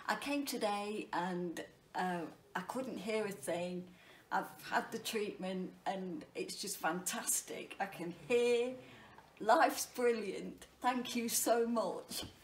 I came today and I couldn't hear a thing. I've had the treatment and it's just fantastic. I can hear. Life's brilliant. Thank you so much.